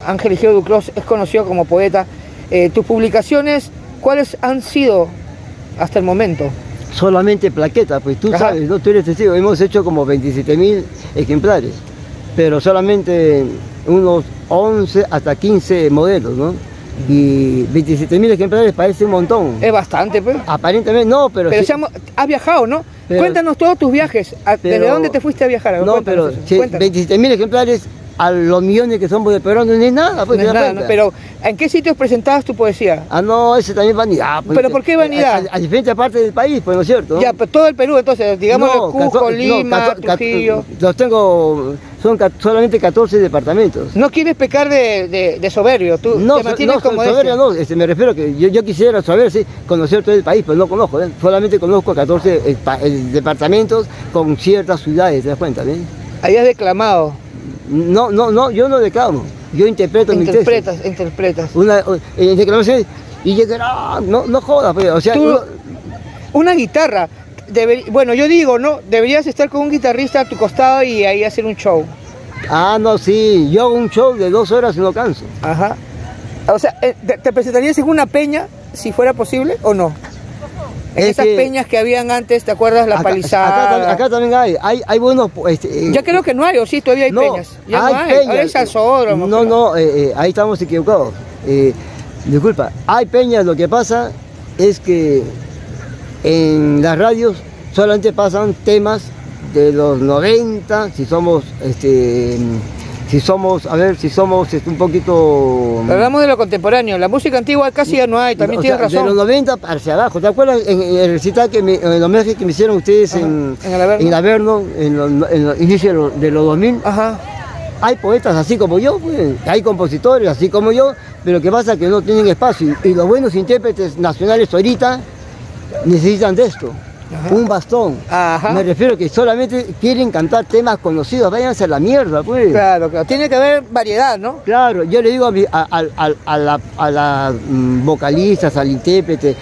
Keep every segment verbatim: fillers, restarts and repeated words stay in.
Ángel Egidio Duclos es conocido como poeta. Eh, tus publicaciones, ¿cuáles han sido hasta el momento? Solamente plaquetas, pues tú Ajá. sabes, ¿no? Tú eres testigo, hemos hecho como veintisiete mil ejemplares, pero solamente unos once hasta quince modelos, ¿no? Y veintisiete mil ejemplares parece un montón. Es bastante, pues. Aparentemente no, pero... Pero sí, seamos, has viajado, ¿no? pero, Cuéntanos todos tus viajes. ¿Desde pero, dónde te fuiste a viajar? No, pero si veintisiete mil ejemplares a los millones que somos de peruanos no es nada, pues. No es nada, ¿no? Pero ¿en qué sitios presentabas tu poesía? Ah, no, ese también es vanidad. Pues, ¿Pero por qué vanidad? A, a, a diferentes partes del país, pues, ¿no es cierto? Ya, pues todo el Perú, entonces, digamos, no, Cusco, Lima, no, Trujillo. Los tengo, son solamente catorce departamentos. No quieres pecar de, de, de soberbio, tú no, te mantienes no, como soberbio no, este, me refiero a que yo, yo quisiera saber, sí, conocer todo el país, pero no conozco, ¿eh? Solamente conozco catorce eh, pa, eh, departamentos con ciertas ciudades, ¿te das cuenta? ¿eh? Ahí has declamado. No, no, no, yo no declamo, yo interpreto mi texto. Interpretas, interpretas. Una eh, declamación y llegará, no, no jodas, pues, o sea... Tú, uno, una guitarra, deber, bueno, yo digo, ¿no? Deberías estar con un guitarrista a tu costado y ahí hacer un show. Ah, no, sí, yo hago un show de dos horas y no canso. Ajá. O sea, ¿te presentarías en una peña, si fuera posible, o no? En es esas que, peñas que habían antes, ¿te acuerdas? La acá, palizada. Acá, acá también hay, hay, hay buenos... Este, ya creo que no hay, o sí, todavía hay no, peñas. Ya hay no hay, peñas. ahora hay salsódromo. No, no, eh, eh, ahí estamos equivocados. Eh, disculpa, hay peñas, lo que pasa es que en las radios solamente pasan temas de los noventa, si somos, este, si somos, a ver, si somos este, un poquito... Pero hablamos de lo contemporáneo, la música antigua casi ya no hay, también o tienes sea, razón. De los noventa hacia abajo, ¿te acuerdas en, en el recital, que me, en el homenaje que me hicieron ustedes en, en el Averno, en, Averno, en, los, en los inicios de los dos mil? Ajá. Hay poetas así como yo, pues, hay compositores así como yo, pero lo que pasa es que no tienen espacio, y, y los buenos intérpretes nacionales ahorita necesitan de esto. Ajá. Un bastón. Ajá. Me refiero que solamente quieren cantar temas conocidos, váyanse a la mierda, pues. Claro, claro. Tiene que haber variedad, ¿no? Claro, yo le digo a, mi, a, a, a, a las a la, um, vocalistas, al intérprete,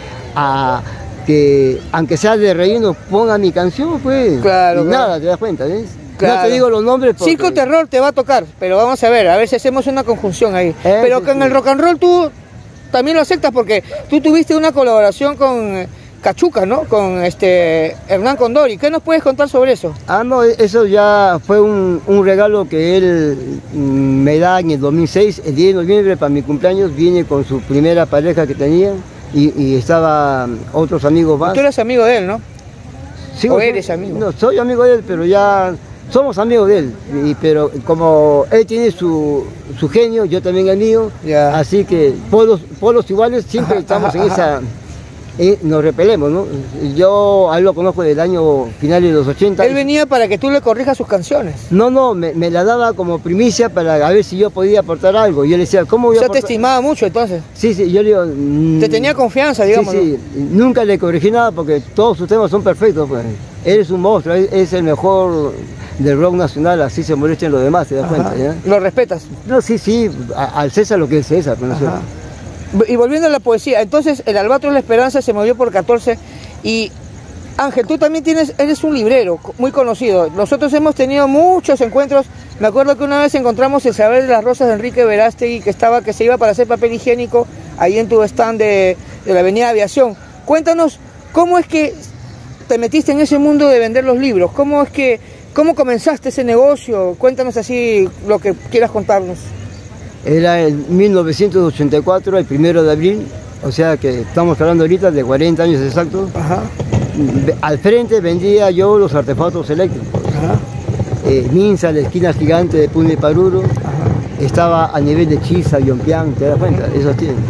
a que aunque sea de relleno, ponga mi canción, pues. Claro. Y claro. nada, te das cuenta, ¿ves? Claro. No te digo los nombres porque... Circo Terror te va a tocar, pero vamos a ver, a ver si hacemos una conjunción ahí. Eh, pero sí, con sí. el rock and roll tú también lo aceptas porque tú tuviste una colaboración con Cachuca, ¿no? Con este Hernán Condori. ¿Qué nos puedes contar sobre eso? Ah, no, eso ya fue un, un regalo que él me da en el dos mil seis, el diez de noviembre para mi cumpleaños, viene con su primera pareja que tenía y, y estaba otros amigos más. Tú eres amigo de él, ¿no? Sí, ¿O eres amigo? No, soy amigo de él, pero ya somos amigos de él, y, pero como él tiene su, su genio, yo también el mío, yeah. Así que polos, polos iguales, siempre ajá, estamos ajá, en esa... Ajá. Y nos repelemos, ¿no? Yo a él lo conozco del año finales de los ochenta. Él venía para que tú le corrijas sus canciones. No, no, me, me la daba como primicia para a ver si yo podía aportar algo. Y yo le decía, ¿cómo voy a aportar? O sea, te estimaba mucho entonces. Sí, sí, yo le digo... Mmm, te tenía confianza, digamos. Sí, sí, nunca le corregí nada porque todos sus temas son perfectos, pues. Él es un monstruo, es el mejor del rock nacional, así se molesten los demás, ¿te das cuenta? ¿Ya? ¿Lo respetas? No, sí, sí, a, al César lo que es César, pero no sé. Y volviendo a la poesía, entonces el Albatros de la Esperanza se movió por catorce y Ángel, tú también tienes, eres un librero muy conocido. Nosotros hemos tenido muchos encuentros. Me acuerdo que una vez encontramos el Saber de las Rosas de Enrique Verástegui, que estaba, que se iba para hacer papel higiénico ahí en tu stand de, de la Avenida Aviación. Cuéntanos, ¿cómo es que te metiste en ese mundo de vender los libros? ¿Cómo es que, cómo comenzaste ese negocio? Cuéntanos así lo que quieras contarnos. Era en mil novecientos ochenta y cuatro, el primero de abril, o sea que estamos hablando ahorita de cuarenta años exactos. Ajá. Al frente vendía yo los artefactos eléctricos. Ajá. Eh, Minsa, la esquina gigante de Puno y Paruro, ajá, estaba a nivel de Chisa, Yompián, ¿te das cuenta? Esos tienen.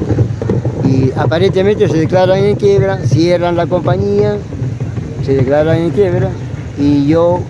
Y aparentemente se declaran en quiebra, cierran la compañía, se declaran en quiebra y yo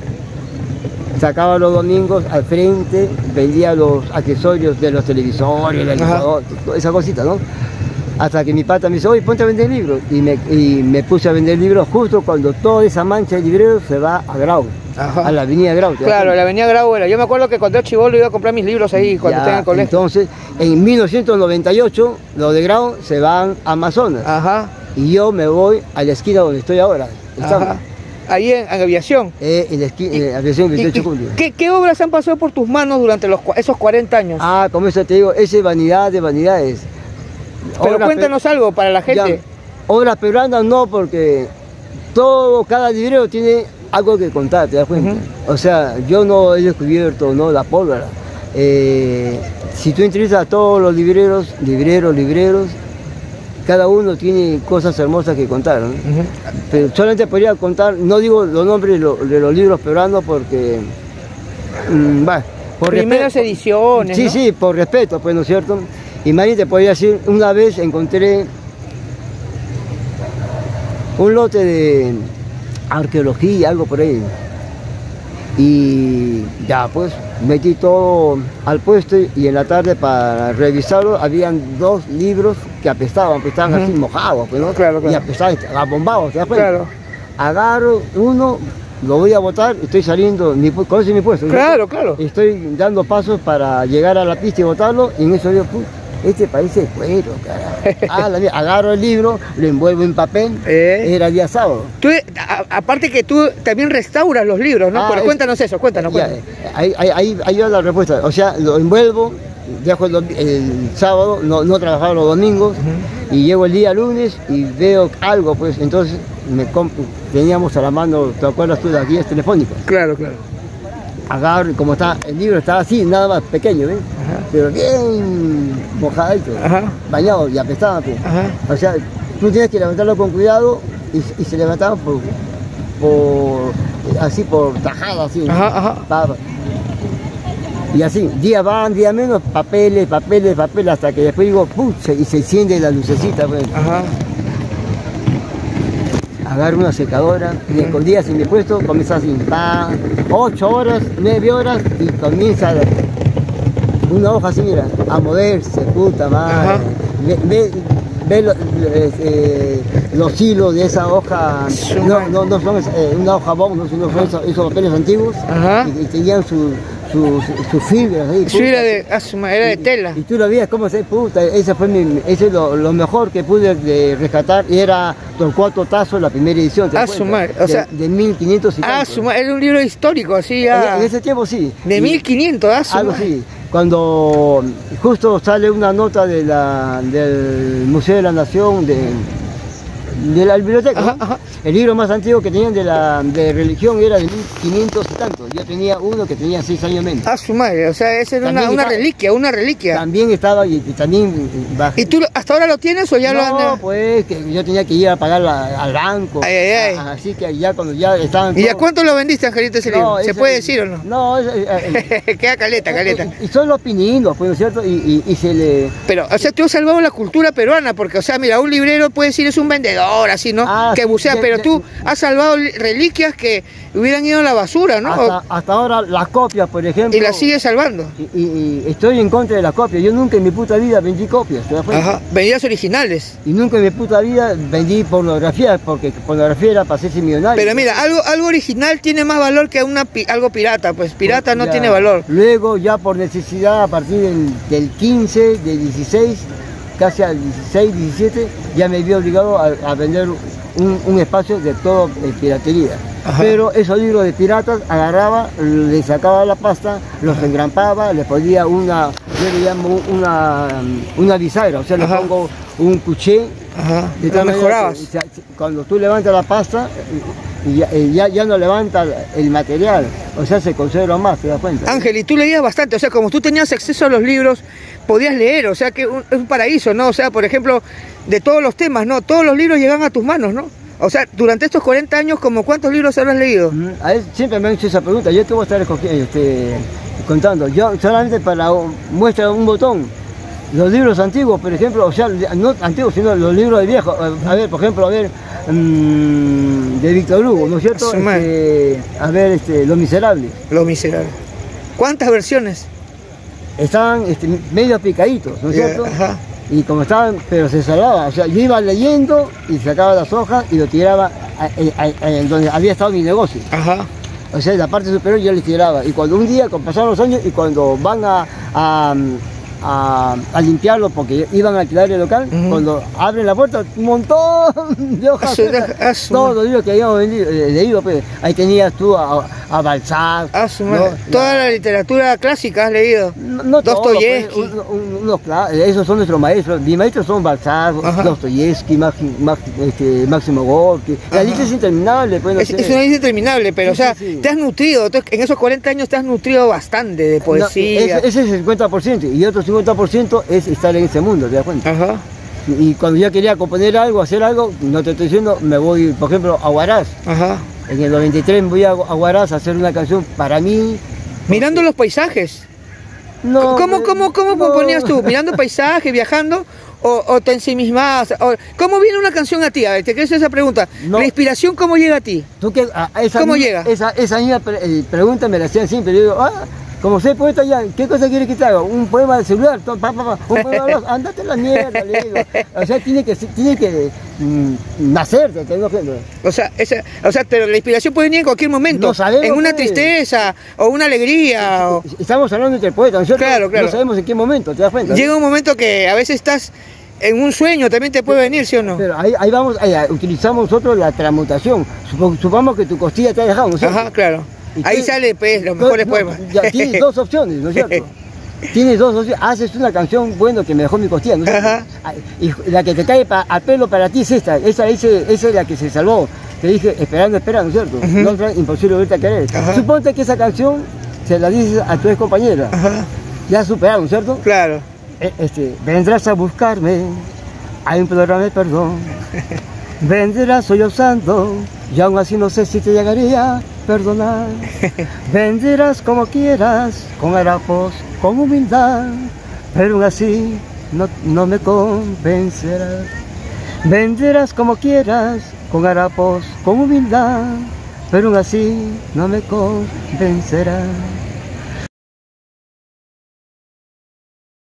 sacaba los domingos al frente, vendía los accesorios de los televisores, el licuador, esa cosita, ¿no? Hasta que mi pata me dice, oye, ponte a vender libros. Y me, y me puse a vender libros justo cuando toda esa mancha de libreros se va a Grau, ajá, a la avenida Grau. Claro, la avenida Grau era. Yo me acuerdo que cuando era chibolo iba a comprar mis libros ahí cuando estaba en el colegio. Entonces, en mil novecientos noventa y ocho, los de Grau se van a Amazonas. Ajá. Y yo me voy a la esquina donde estoy ahora. ahí en, en aviación. Eh, en la esquina, en aviación veintiocho de julio. ¿Qué, ¿Qué obras han pasado por tus manos durante los, esos cuarenta años? Ah, como eso te digo, esa es vanidad de vanidades. Pero obra cuéntanos algo para la gente. Ya, obras peruanas no, porque todo, cada librero tiene algo que contar, ¿te das cuenta? Uh-huh. O sea, yo no he descubierto, ¿no?, la pólvora. Eh, si tú entrevistas a todos los libreros, libreros, libreros, cada uno tiene cosas hermosas que contar, ¿no? Uh-huh. Pero solamente podría contar, no digo los nombres de, lo, de los libros peruanos porque... Mmm, bah, por primeras respeto, ediciones, sí, ¿no? Sí, por respeto, pues, ¿no es cierto? Imagínate, podría decir, una vez encontré un lote de arqueología, algo por ahí. Y ya, pues, metí todo al puesto y en la tarde para revisarlo habían dos libros que apestaban, apestaban uh-huh. así mojados, pues, ¿no? Claro, claro. Y apestaban, abombados, ¿te das cuenta? Claro. Agarro uno, lo voy a botar, estoy saliendo, mi, ¿conoces mi puesto? Claro, claro. Estoy dando pasos para llegar a la pista y botarlo, y en eso digo, pum, este parece cuero, carajo. Ah, la mía, agarro el libro, lo envuelvo en papel, eh. Era día sábado. Tú, a, aparte que tú también restauras los libros, ¿no? Ah, Pero es, cuéntanos eso, cuéntanos, ya, cuéntanos. Ahí, ahí, ahí va la respuesta, o sea, lo envuelvo, dejo el, el sábado, no, no trabajaba los domingos, uh-huh. y llego el día lunes y veo algo, pues, entonces me teníamos a la mano, ¿te acuerdas tú de las guías telefónicas? Claro, claro. Agarro, como está, el libro estaba así, nada más pequeño, ¿ves? Ajá. Pero bien mojadito, Ajá. bañado y apestado, pues. O sea, tú tienes que levantarlo con cuidado y, y se levantaba por, por, así por tajada, así. Ajá, ajá. Pa, y así, día van, día menos, papeles, papeles, papeles, hasta que después digo, pucha, y se enciende la lucecita, pues. Ajá. Agarro una secadora, y escondidas en mi puesto, comienza así, pa, ocho horas, nueve horas, y comienza una hoja así, mira, a moverse, puta madre. Ve, ve, ve lo, eh, los hilos de esa hoja, no, no, no son eh, una hoja bomba, no son esos, esos papeles antiguos, y, y tenían su... Sus su, su fibras ahí. Su era de, era de tela. Y, y tú lo veías cómo se puta, ese fue mi, ese es lo, lo mejor que pude de rescatar, y era Torcuato Tasso, la primera edición. Ah, su madre, o sea, de, de mil quinientos y Ah, su madre, era un libro histórico, así ya. En, en ese tiempo sí. De y, mil quinientos, ah, su algo madre. Sí. Cuando justo sale una nota de la, del Museo de la Nación, de, de la biblioteca, ajá, ¿no? Ajá. El libro más antiguo que tenían de la de religión era de mil quinientos y tanto. Yo tenía uno que tenía seis años menos. Ah, su madre, o sea, esa era una, una reliquia, una reliquia. También estaba y, y también bajé. ¿Y tú hasta ahora lo tienes o ya no, lo andas? No, pues que yo tenía que ir a pagar la, al banco. Ay, ay, ay. A, así que ya cuando ya estaban. ¿Y a cuánto lo vendiste, Angelito, ese no, libro? ¿Se ese, puede decir o no? No, es, eh, eh, queda caleta, caleta. Y, y son los pininos, pues, ¿no es cierto? Y, y, y se le. Pero, o sea, tú has salvado la cultura peruana, porque, o sea, mira, un librero puede decir es un vendedor, así, ¿no? Ah, que bucea, de, pero de, tú has salvado reliquias que hubieran ido a la basura, ¿no? Hasta, hasta ahora las copias, por ejemplo. Y las sigues salvando. Y, y, y estoy en contra de las copias. Yo nunca en mi puta vida vendí copias, ¿te das cuenta? Ajá, vendías originales. Y nunca en mi puta vida vendí pornografía, porque pornografía era para hacerse millonario. Pero mira, algo, algo original tiene más valor que una, algo pirata, pues pirata no ya, tiene valor. Luego, ya por necesidad, a partir del, del quince, del dieciséis, casi al dieciséis, diecisiete, ya me vi obligado a, a vender un, un espacio de todo de piratería. Ajá. Pero esos libros de piratas agarraba, le sacaba la pasta, los engrampaba, le ponía una, yo le llamo una, una bisagra, o sea, le Ajá. pongo un cuché. Ajá. De tal manera mejorabas. Que, cuando tú levantas la pasta, ya, ya, ya no levanta el material, o sea, se conserva más, ¿te das cuenta? Ángel, y tú leías bastante, o sea, como tú tenías acceso a los libros, podías leer, o sea, que un, es un paraíso, ¿no? O sea, por ejemplo, de todos los temas, ¿no? Todos los libros llegan a tus manos, ¿no? O sea, durante estos cuarenta años, ¿como cuántos libros habrás leído? A él siempre me han hecho esa pregunta, yo te voy a estar este, contando. Yo solamente para muestra un botón, los libros antiguos, por ejemplo, o sea, no antiguos, sino los libros de viejos. A ver, por ejemplo, a ver, mmm, de Víctor Hugo, ¿no es cierto? Este, a ver, este, Los Miserables. Los Miserables. ¿Cuántas versiones? Estaban este, medio picaditos, ¿no es cierto? Ajá. Y como estaban, pero se salvaba, o sea, yo iba leyendo y sacaba las hojas y lo tiraba en donde había estado mi negocio. Ajá. O sea, en la parte superior yo le tiraba. Y cuando un día, con pasaron los años, y cuando van a, a, a, a limpiarlo porque iban a alquilar el local. Uh-huh. Cuando abren la puerta, un montón de hojas. Todos los libros que habíamos vendido, eh, leído, pues, ahí tenías tú a, a Balzac. ¿no? Toda la, la literatura clásica has leído. No, no Dostoyevsky. Pues, un, un, unos, esos son nuestros maestros. Mis maestros son Balzac, uh-huh. Dostoyevsky, Máximo, este, Máximo Gorki. Uh-huh. La lista es interminable. Pues, no es, sé. es una lista interminable, pero sí, o sea, sí, sí. te has nutrido. En esos cuarenta años te has nutrido bastante de poesía. No, ese, ese es el cincuenta por ciento y otro cincuenta por ciento es estar en ese mundo, ¿te das cuenta? Ajá. Y cuando yo quería componer algo, hacer algo, no te estoy diciendo, me voy, por ejemplo, a Huaraz. Ajá. En el noventa y tres me voy a, a Huaraz a hacer una canción para mí. Mirando porque... los paisajes. No. ¿Cómo, me... cómo, cómo no. ponías tú? ¿Mirando paisajes, viajando? ¿O, o te ensimismabas? O, ¿Cómo viene una canción a ti? A ver, te quieres esa pregunta. No. ¿La inspiración cómo llega a ti? ¿Tú qué, a, a esa ¿Cómo misma, llega? Esa, esa misma pre, eh, pregunta me la hacían siempre. Yo digo, ah, como soy poeta ya, ¿qué cosa quieres que te haga? Un poema de celular, pa, pa, pa, un poema de andate a la mierda, le digo. O sea, tiene que, tiene que mm, nacer, te tengo que... O sea, esa, o sea, pero la inspiración puede venir en cualquier momento. No sabemos, en una pues. tristeza, o una alegría. O... Estamos hablando entre poetas, ¿no es cierto? Claro, claro. No sabemos en qué momento, ¿te das cuenta? Llega un momento que a veces estás en un sueño, también te puede venir, ¿sí o no? Pero ahí, ahí vamos, ahí, utilizamos nosotros la transmutación. Supongamos que tu costilla te ha dejado, ¿no es cierto? Ajá, claro. Ahí que, sale pues, los mejores no, poemas. Ya, tienes dos opciones, ¿no es cierto? Tienes dos opciones. Haces una canción, bueno, que me dejó mi costilla, ¿no es cierto? Ajá. Y la que te cae pa, a pelo para ti es esta. Esa, esa, esa es la que se salvó. Te dije, esperando, espera, ¿no es cierto? Uh-huh. No es imposible volverte a querer. Ajá. Suponte que esa canción se la dices a tu ex compañera. Ajá. Ya has superado, ¿no es cierto? Claro. Este, vendrás a buscarme, a implorarme perdón. Vendrás sollozando, y aún así no sé si te llegaría a perdonar. Vendrás como quieras, con harapos, con humildad, pero aún así no, no me convencerás. Vendrás como quieras, con harapos, con humildad, pero aún así no me convencerás.